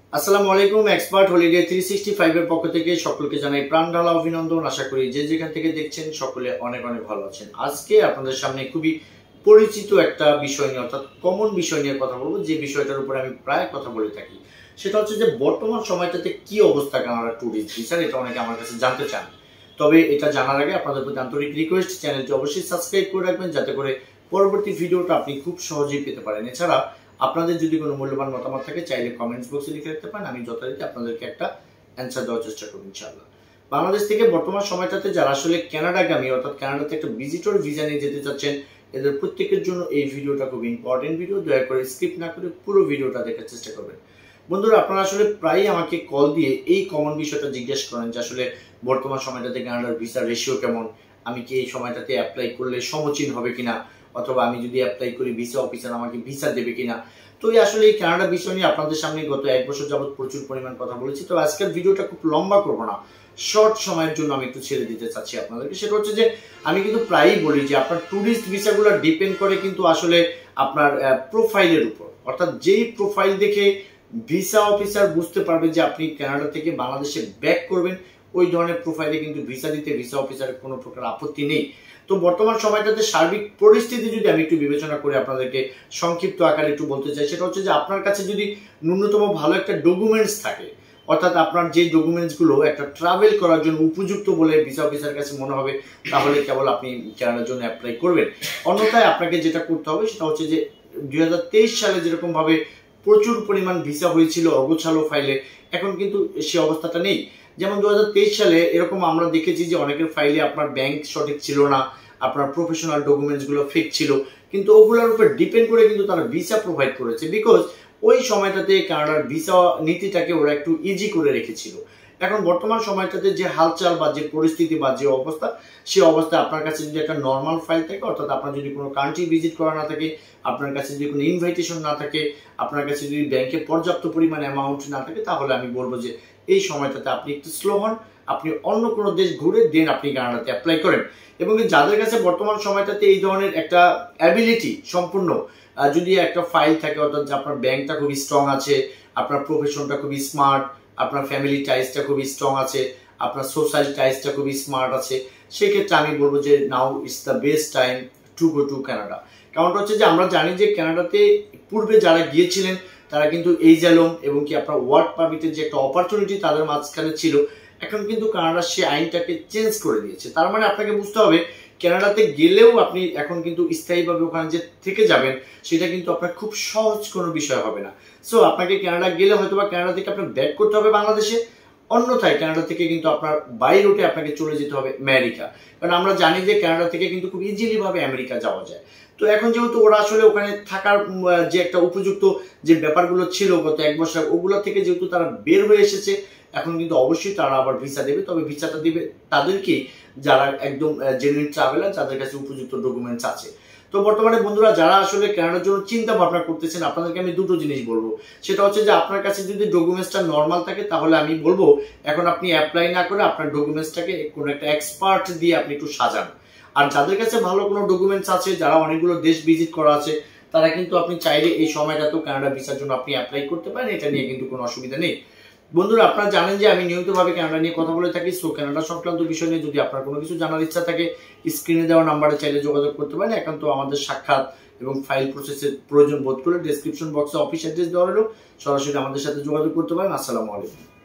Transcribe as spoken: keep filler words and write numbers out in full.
আসসালামু আলাইকুম। Expert holiday three sixty five এর পক্ষ থেকে সকলকে জানাই প্রাণ ঢালা অভিনন্দন। আশা করি যে যেখান থেকে দেখছেন সকলে অনেক অনেক ভালো আছেন। আজকে আপনাদের সামনে খুবই পরিচিত একটা বিষয় নিয়ে অর্থাৎ কমন বিষয় নিয়ে কথা বলবো, যে বিষয়টার উপর আমি প্রায় কথা বলে থাকি। সেটা হচ্ছে যে বর্তমান সময়টাতে কি অবস্থা কানাডা ট্যুরিস্ট ভিসার, এটা অনেকে আমার কাছে জানতে চান। তবে এটা জানার আগে আপনাদের প্রতি আন্তরিক রিকোয়েস্ট, চ্যানেলটি অবশ্যই সাবস্ক্রাইব করে রাখবেন যাতে করে পরবর্তী ভিডিওটা আপনি খুব সহজেই পেতে পারেন। এছাড়া আপনাদের যদি কোনো মূল্যবান মতামত থাকে চাইলে কমেন্টস বক্সে লিখে রাখতে পারেন, আমি যথারীতি আপনাদেরকে একটা অ্যান্সার দেওয়ার চেষ্টা করব ইনশাআল্লাহ। বাংলাদেশ থেকে বর্তমান সময়টাতে যারা আসলে কানাডাগামী অর্থাৎ কানাডাতে একটা ভিজিটর ভিসা নিয়ে যেতে চাচ্ছেন, এদের প্রত্যেকের জন্য এই ভিডিওটা খুব ইম্পর্টেন্ট ভিডিও। দয়া করে স্কিপ না করে পুরো ভিডিওটা দেখার চেষ্টা করবেন। বন্ধুরা, আপনারা আসলে প্রায়ই আমাকে কল দিয়ে এই কমন বিষয়টা জিজ্ঞেস করেন যে আসলে বর্তমান সময়টাতে কানাডার ভিসা রেশিও কেমন, আমি কি এই সময়টাতে অ্যাপ্লাই করলে সমীচীন হবে কিনা, অথবা আমি যদি অ্যাপ্লাই করি ভিসা অফিসার আমাকে ভিসা দেবে কিনা। তো আসলে এই কানাডা বিষয় নিয়ে আপনাদের সামনে গত এক বছর যাবত প্রচুর পরিমাণ কথা বলেছি। তো আজকের ভিডিওটা খুব লম্বা করবো না, শর্ট সময়ের জন্য আমি একটু ছেড়ে দিতে চাচ্ছি আপনাদেরকে। সেটা হচ্ছে যে আমি কিন্তু প্রায়ই বলি যে আপনার ট্যুরিস্ট ভিসাগুলো ডিপেন্ড করে কিন্তু আসলে আপনার প্রোফাইলের উপর, অর্থাৎ যেই প্রোফাইল দেখে ভিসা অফিসার বুঝতে পারবে যে আপনি কানাডা থেকে বাংলাদেশে ব্যাক করবেন, ওই ধরনের প্রোফাইলে কিন্তু ভিসা দিতে ভিসা অফিসারের কোনো প্রকার আপত্তি নেই। তো বর্তমান সময়টাতে সার্বিক পরিস্থিতি যদি আমি একটু বিবেচনা করে আপনাদেরকে সংক্ষিপ্ত আকারে একটু বলতে চাই, সেটা হচ্ছে যে আপনার কাছে যদি ন্যূনতম ভালো একটা ডকুমেন্টস থাকে, অর্থাৎ আপনার যে ডকুমেন্টসগুলো একটা ট্রাভেল করার জন্য উপযুক্ত বলে ভিসা অফিসার কাছে মনে হবে, তাহলে কেবল আপনি কানাডার জন্য অ্যাপ্লাই করবেন। অন্যথায় আপনাকে যেটা করতে হবে সেটা হচ্ছে যে দুই হাজার তেইশ সালে যেরকম ভাবে প্রচুর পরিমাণ ভিসা হয়েছিল অগোছালো ফাইলে, এখন কিন্তু সে অবস্থাটা নেই। যেমন দু হাজার তেইশ সালে এরকম আমরা দেখেছি যে অনেকের ফাইলে আপনার ব্যাংক সঠিক ছিল না, আপনার প্রফেশনাল ডকুমেন্টস গুলো ফেক ছিল, কিন্তু ওগুলোর উপর ডিপেন্ড করে কিন্তু তারা ভিসা প্রোভাইড করেছে, বিকজ ওই সময়টাতে কানাডার ভিসা নীতিটাকে ওরা একটু ইজি করে রেখেছিল। এখন বর্তমান সময়টাতে যে হালচাল বা যে পরিস্থিতি বা যে অবস্থা, সে অবস্থায় আপনার কাছে যদি একটা নর্মাল ফাইল থাকে, অর্থাৎ আপনার যদি কোনো কান্ট্রি ভিজিট করা না থাকে, আপনার কাছে যদি কোনো ইনভাইটেশন না থাকে, আপনার কাছে যদি ব্যাংকে পর্যাপ্ত পরিমাণ অ্যামাউন্ট না থাকে, তাহলে আমি বলবো যে এই সময়টাতে আপনি একটু স্লো হন, আপনি অন্য কোনো দেশ ঘুরে দেন আপনি কানাডাতে অ্যাপ্লাই করেন। এবং যাদের কাছে বর্তমান সময়টাতে এই ধরনের একটা অ্যাবিলিটি সম্পূর্ণ যদি একটা ফাইল থাকে, অর্থাৎ আপনার ব্যাংকটা খুবই স্ট্রং আছে, আপনার প্রফেশনটা খুবই স্মার্ট, আপনার ফ্যামিলি টাইজটা খুবই স্ট্রং আছে, আপনার সোশ্যাল টাইজটা খুবই স্মার্ট আছে, সেক্ষেত্রে আমি বলবো যে now it's the best time to go to Canada. কারণটা হচ্ছে যে আমরা জানি যে কানাডাতে পূর্বে যারা গিয়েছিলেন তারা কিন্তু এই জ্যালম এবং কি আপনার ওয়ার্ক পারমিটের যে একটা অপরচুনিটি তাদের মাঝখানে ছিল, এখন কিন্তু কানাডা সে আইনটাকে চেঞ্জ করে দিয়েছে। তার মানে আপনাকে বুঝতে হবে কানাডাতে গেলেও আপনি এখন কিন্তু স্থায়ীভাবে ওখানে যে থেকে যাবেন সেটা কিন্তু আপনার খুব সহজ কোনো বিষয় হবে না। সো আপনাকে কানাডা গেলে হয়তো বা কানাডা থেকে আপনার ব্যাক করতে হবে বাংলাদেশে, অন্যথায় কানাডা থেকে কিন্তু আপনার বাই রুটে আপনাকে চলে যেতে হবে আমেরিকা। কারণ আমরা জানি যে কানাডা থেকে কিন্তু খুব ইজিলি ভাবে আমেরিকা যাওয়া যায়। তো এখন যেহেতু ওরা আসলে ওখানে থাকার যে একটা উপযুক্ত যে ব্যাপারগুলো ছিল গত এক বছর, ওগুলো থেকে যেহেতু তারা বের হয়ে এসেছে, এখন কিন্তু অবশ্যই তারা আবার ভিসা দেবে। তবে ভিসাটা দিবে তাদেরকে যারা একদম জেনুইন ট্রাভেলার, যাদের কাছে উপযুক্ত ডকুমেন্টস আছে। তো বর্তমানে বন্ধুরা যারা আসলে কানাডার জন্য চিন্তা ভাবনা করতেছেন, আপনাদেরকে আমি দুটো জিনিস বলবো। সেটা হচ্ছে যে আপনার কাছে যদি ডকুমেন্টসটা নর্মাল থাকে, তাহলে আমি বলবো এখন আপনি অ্যাপ্লাই না করে আপনার ডকুমেন্টসটাকে কোনো একটা এক্সপার্ট দিয়ে আপনি একটু সাজান। আর যাদের কাছে ভালো কোনো ডকুমেন্টস আছে, যারা অনেকগুলো দেশ ভিজিট করা আছে, তারা কিন্তু আপনি চাইলে এই সময়টাতেও কানাডা ভিসার জন্য আপনি অ্যাপ্লাই করতে পারেন, এটা নিয়ে কিন্তু কোনো অসুবিধা নেই। বন্ধুরা, আপনারা জানেন যে আমি নিয়মিতভাবে কানাডা নিয়ে কথা বলে থাকি। সো কানাডা সংক্রান্ত বিষয় নিয়ে যদি আপনার কোনো কিছু জানার ইচ্ছা থাকে, স্ক্রিনে দেওয়া নাম্বারে চাইলে যোগাযোগ করতে পারেন। একান্ত আমাদের সাক্ষাৎ এবং ফাইল প্রসেসের প্রয়োজন বোধ করে ডেসক্রিপশন বক্সে অফিস অ্যাড্রেস দেওয়া হলো, সরাসরি আমাদের সাথে যোগাযোগ করতে পারেন। আসসালামু আলাইকুম।